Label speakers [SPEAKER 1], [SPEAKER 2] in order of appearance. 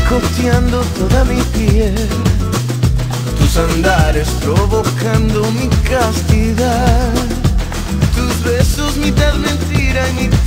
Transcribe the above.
[SPEAKER 1] picoteando toda mi piel, tus andares provocando mi castidad, tus besos mitad mentira y mitad